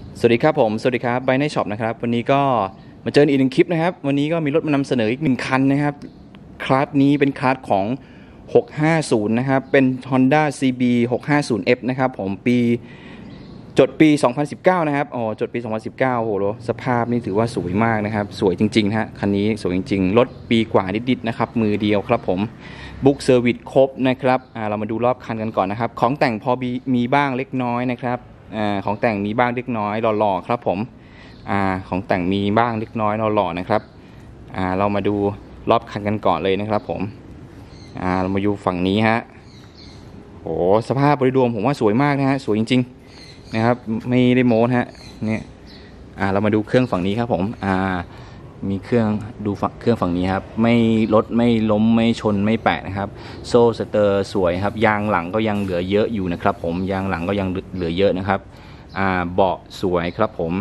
สวัสดีครับผมสวัสดีครับไบในช็อปนะครับวันนี้ก็มาเจออีกหนึ่งคลิปนะครับวันนี้ก็มีรถมานำเสนออีกหนึ่งคันนะครับคลาสนี้เป็นคลาสของ650นะครับเป็น Honda CB 650F นะครับผมจดปี2019นะครับจดปี2019โหสภาพนี่ถือว่าสวยมากนะครับสวยจริงๆฮะคันนี้สวยจริงๆรถปีกว่านิดๆนะครับมือเดียวครับผมบุ๊กเซอร์วิสครบนะครับเรามาดูรอบคันกันก่อนนะครับของแต่งพอมีบ้างเล็กน้อยนะครับของแต่งมีบ้างเล็กน้อยหล่อๆครับผมของแต่งมีบ้างเล็กน้อยหล่อๆนะครับเรามาดูรอบคันกันก่อนเลยนะครับผมเรามาดูฝั่งนี้ฮะโหสภาพโดยรวมผมว่าสวยมากนะฮะสวยจริงๆนะครับไม่ได้โม้ฮะเนี่ยเรามาดูเครื่องฝั่งนี้ครับผมมีเครื่องดูเครื่องฝั่งนี้ครับไม่รถไม่ล้มไม่ชนไม่แปะนะครับโซ่สเตอร์สวยครับยางหลังก็ยังเหลือเยอะอยู่นะครับผมยางหลังก็ยังเหลือเยอะนะครับเบาะสวยครับผม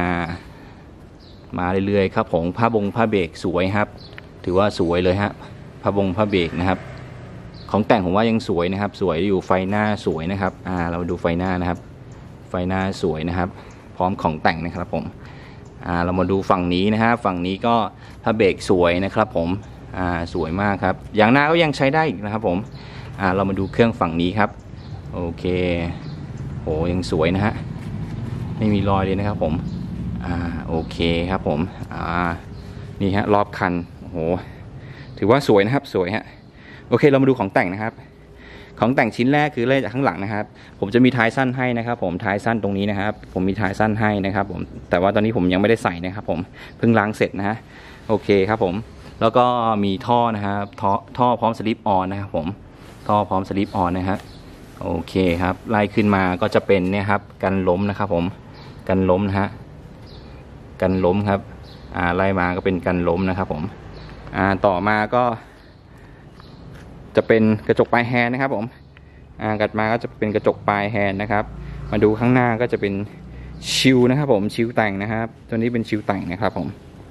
มาเรื่อยๆครับผมผ้าเบรกสวยครับถือว่าสวยเลยฮะผ้าเบรกนะครับของแต่งผมว่ายังสวยนะครับสวยอยู่ไฟหน้าสวยนะครับเราดูไฟหน้านะครับไฟหน้าสวยนะครับพร้อมของแต่งนะครับผมเรามาดูฝั่งนี้นะฮะฝั่งนี้ก็ผ้าเบรกสวยนะครับผมสวยมากครับยางหน้าก็ยังใช้ได้อีกนะครับผมเรามาดูเครื่องฝั่งนี้ครับโอเคโหยังสวยนะฮะไม่มีรอยเลยนะครับผมโอเคครับผมนี่ฮะรอบคันโอ้โหถือว่าสวยนะครับสวยฮะโอเคเรามาดูของแต่งนะครับของแต่งชิ้นแรกคือเริ่มจากข้างหลังนะครับผมจะมีท้ายสั้นให้นะครับผมท้ายสั้นตรงนี้นะครับผมมีท้ายสั้นให้นะครับผมแต่ว่าตอนนี้ผมยังไม่ได้ใส่นะครับผมเพิ่งล้างเสร็จนะฮะโอเคครับผมแล้วก็มีท่อนะครับท่อพร้อมสลิปออนนะครับผมท่อพร้อมสลิปออนนะฮะโอเคครับไล่ขึ้นมาก็จะเป็นเนี่ยครับกันล้มนะครับผมกันล้มนะฮะกันล้มครับไล่มาก็เป็นกันล้มนะครับผมต่อมาก็จะเป็นกระจกปลายแฮนด์นะครับผมกัดมาก็จะเป็นกระจกปลายแฮนด์นะครับมาดูข้างหน้าก็จะเป็นชิลนะครับผมชิลแต่งนะครับตัวนี้เป็นชิลแต่งนะครับผม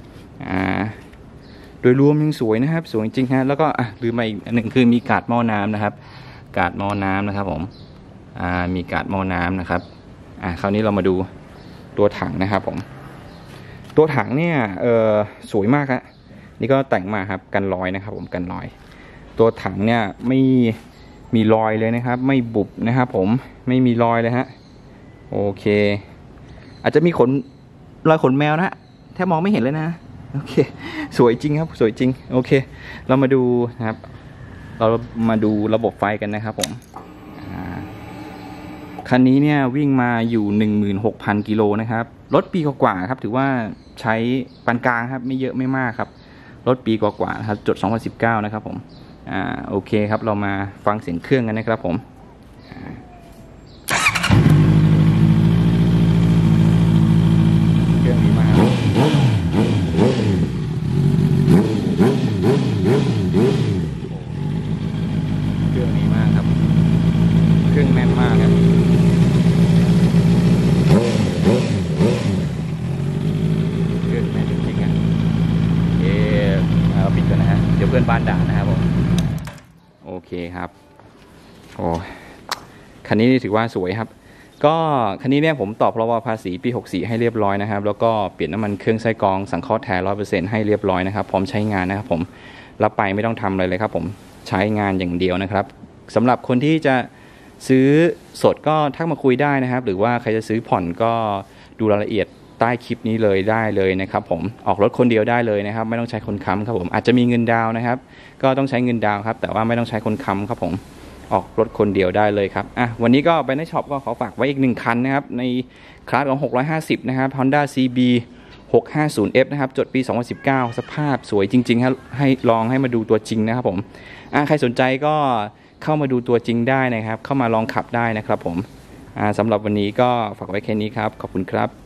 โดยรวมยังสวยนะครับสวยจริงฮะแล้วก็ลืมมาอีกหนึ่งคือมีกาดหม้อน้ำนะครับกาดหม้อน้ำนะครับผมมีกาดหม้อน้ำนะครับคราวนี้เรามาดูตัวถังนะครับผมตัวถังเนี่ยสวยมากครับนี่ก็แต่งมาครับกันรอยนะครับผมกันรอยตัวถังเนี่ยไม่มีรอยเลยนะครับไม่บุบนะครับผมไม่มีรอยเลยฮะโอเคอาจจะมีรอยขนแมวนะฮะแทบมองไม่เห็นเลยนะโอเคสวยจริงครับสวยจริงโอเคเรามาดูนะครับเรามาดูระบบไฟกันนะครับผมคันนี้เนี่ยวิ่งมาอยู่ 16,000 กิโลนะครับรถปีกว่าๆครับถือว่าใช้ปานกลางครับไม่เยอะไม่มากครับรถปีกว่าๆครับจด2019นะครับผมโอเคครับเรามาฟังเสียงเครื่องกันนะครับผมเครื่องดีมากเครื่องดีมากครับเครื่องแน่นมากครับเครื่องแน่นจริงๆเราปิดกันนะฮะเดี๋ยวเพื่อนบ้านด่านะครับผมโอเคครับโอ้คันนี้ถือว่าสวยครับก็คันนี้เนี่ยผมตอบพรบภาษีปี64ให้เรียบร้อยนะครับแล้วก็เปลี่ยนน้ำมันเครื่องไส้กรองสังเคราะห์แท้ 100% ให้เรียบร้อยนะครับพร้อมใช้งานนะครับผมรับไปไม่ต้องทำอะไรเลยครับผมใช้งานอย่างเดียวนะครับสำหรับคนที่จะซื้อสดก็ทักมาคุยได้นะครับหรือว่าใครจะซื้อผ่อนก็ดูรายละเอียดใต้คลิปนี้เลยได้เลยนะครับผมออกรถคนเดียวได้เลยนะครับไม่ต้องใช้คนค้ำครับผมอาจจะมีเงินดาวนะครับก็ต้องใช้เงินดาวครับแต่ว่าไม่ต้องใช้คนค้ำครับผมออกรถคนเดียวได้เลยครับวันนี้ก็ไปในช็อปก็ขอฝากไว้อีก1คันนะครับในคลาสของ650นะครับ Honda CB 650F นะครับจดปี2019สภาพสวยจริงๆครับให้ลองให้มาดูตัวจริงนะครับผมใครสนใจก็เข้ามาดูตัวจริงได้นะครับเข้ามาลองขับได้นะครับผมสำหรับวันนี้ก็ฝากไว้แค่นี้ครับขอบคุณครับ